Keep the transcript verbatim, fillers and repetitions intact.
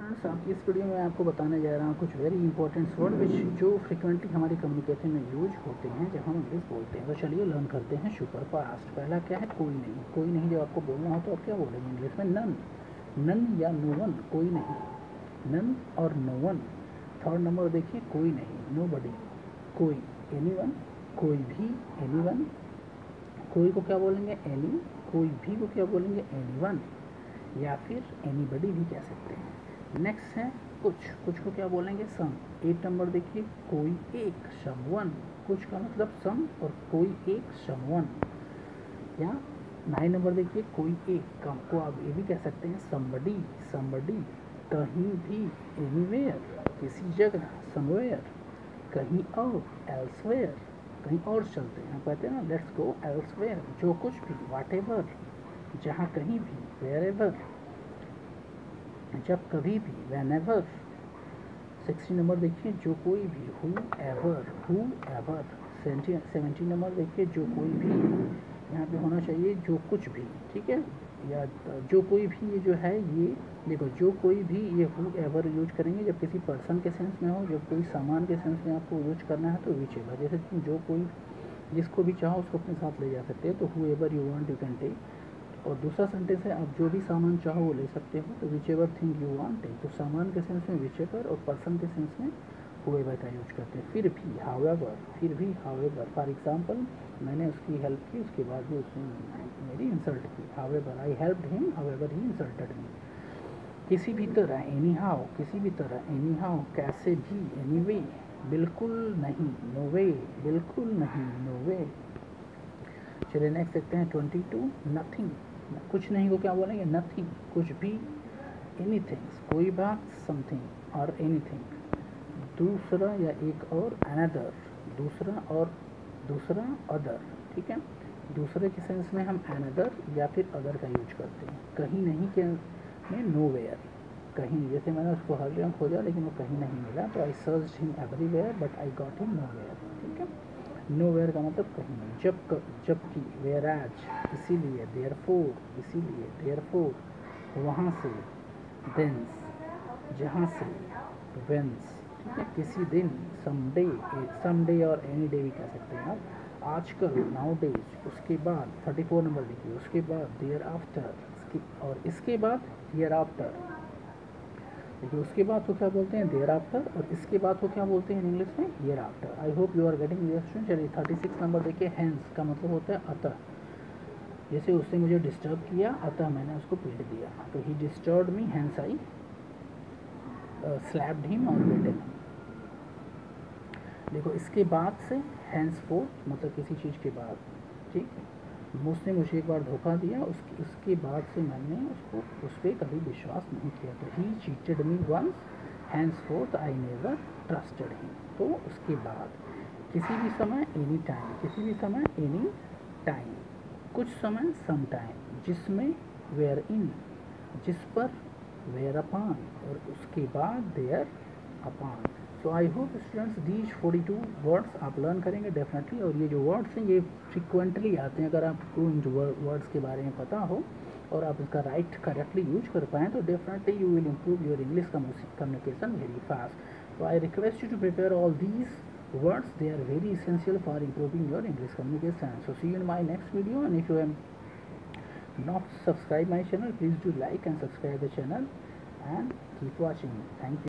Friends, आपकी इस video में आपको बताने जा रहा हूँ कुछ वेरी इंपॉर्टेंट वर्ड विच जो फ्रिक्वेंटली हमारी कम्युनिकेशन में यूज होते हैं जब हम इंग्लिश बोलते हैं। तो चलिए लर्न करते हैं सुपर फास्ट। पहला क्या है? कोई नहीं। कोई नहीं जब आपको बोलना हो तो आप क्या बोलेंगे इंग्लिश में? नन। नन या नो वन, कोई नहीं। नन और नो वन। थर्ड नंबर देखिए, कोई नहीं, नो बडी। कोई, एनी वन, कोई भी, एनी वन। कोई को क्या बोलेंगे? एनी। कोई भी को क्या बोलेंगे? एनी वन, या फिर एनी बडी भी कह सकते हैं। नेक्स्ट है कुछ। कुछ को क्या बोलेंगे? सम। एट नंबर देखिए, कोई एक, समवन। कुछ का मतलब सम और कोई एक, समवन। या नाइन नंबर देखिए, कोई एक कम को आप ये भी कह सकते हैं समबडी। समबडी। कहीं भी, एनीवेयर, किसी जगह, समवेयर। कहीं और, एल्सवेयर, कहीं और चलते हैं, कहते हैं ना लेट्स गो एल्सवेयर। जो कुछ भी, व्हाट एवर, जहाँ कहीं भी, वेयर एवर, जब कभी भी, वैन एवर। सिक्सटी नंबर देखिए, जो कोई भी, whoever, whoever. Seventy number देखिए, जो कोई भी, यहाँ पे होना चाहिए जो कुछ भी, ठीक है, या जो कोई भी। ये जो है ये देखो, जो कोई भी, ये हु एवर यूज करेंगे जब किसी पर्सन के सेंस में हो। जब कोई सामान के सेंस में आपको यूज करना है तो विच एवर। जैसे तुम जो कोई, जिसको भी चाहो उसको अपने साथ ले जा सकते हो, तो whoever you want you can take. और दूसरा सेंटेंस है, आप जो भी सामान चाहो वो ले सकते हो, तो whichever thing you want. तो सामान के सेंस में विच एवर और पर्सन के सेंस में हुएवर का यूज करते हैं। फिर भी, हाउएवर, फिर भी, हाउएवर। फॉर एग्जांपल, मैंने उसकी हेल्प की, उसके बाद भी उसने मेरी इंसल्ट की। However I helped him, however he insulted me. किसी भी तरह, एनी हाउ, किसी भी तरह, एनी हाउ, कैसे भी, एनी वे, बिल्कुल नहीं, नो वे, बिल्कुल नहीं, नो वे। चलिए नेक्स्ट देखते हैं ट्वेंटी टू, नथिंग। कुछ नहीं को क्या बोलेंगे? नथिंग। कुछ भी, एनीथिंग, कोई बात, समथिंग और एनीथिंग। दूसरा या एक और, अनदर, दूसरा और दूसरा, अदर, ठीक है। दूसरे के सेंस में हम अनदर या फिर अदर का यूज करते हैं। कहीं नहीं के में नो वेयर। कहीं, जैसे मैंने उसको हर जगह खोजा लेकिन वो कहीं नहीं मिला, तो I search him everywhere but I got him nowhere, ठीक है। नो वेयर का मतलब कहीं नहीं। जब जबकि, वेयर एज, इसीलिए, देयर फोर, इसीलिए, देयर फोर, वहाँ से, देंस, जहाँ से, वेंस, ठीक है। किसी दिन, समडे, समडे और एनी डे भी कह सकते हैं आप। आजकल, नाउ डेज। उसके बाद, थर्टी फोर नंबर लिखिए, उसके बाद, देयर आफ्टर, और इसके बाद, हियर आफ्टर। देखिए उसके बाद को क्या बोलते हैं? देयर आफ्टर, और इसके बाद को क्या बोलते हैं इंग्लिश में? Hereafter. I hope you are getting this. चलिए थर्टी सिक्स नंबर देखिए, हैंस का मतलब होता है अतः। जैसे उसने मुझे डिस्टर्ब किया, अतः मैंने उसको पीट दिया। तो he disturb me, hence I slapped him और बीट हिम। देखो इसके बाद से, हैंस फोर्थ, मतलब किसी चीज़ के बाद, ठीक। उसने मुझे एक बार धोखा दिया, उसके उसके बाद से मैंने उसको उस पर कभी विश्वास नहीं किया। तो he cheated me once, henceforth I never trusted him. तो उसके बाद, किसी भी समय, एनी टाइम, किसी भी समय, एनी टाइम। कुछ समय, सम टाइम। जिसमें, वेयर इन, जिस पर, वेयर अपान, और उसके बाद, thereupon. So I hope students these forty two words आप लर्न करेंगे डेफिनेटली। और ये जो वर्ड्स हैं ये फ्रिक्वेंटली आते हैं। अगर आपको इन वर्ड्स के बारे में पता हो और आप इसका राइट करेक्टली यूज कर पाएँ तो definitely you will improve your English communication very fast. So I request you to prepare all these words. They are very essential for improving your English communication. So see you in my next video, and if you have not subscribed my channel, please do like and subscribe the channel and keep watching. Thank you.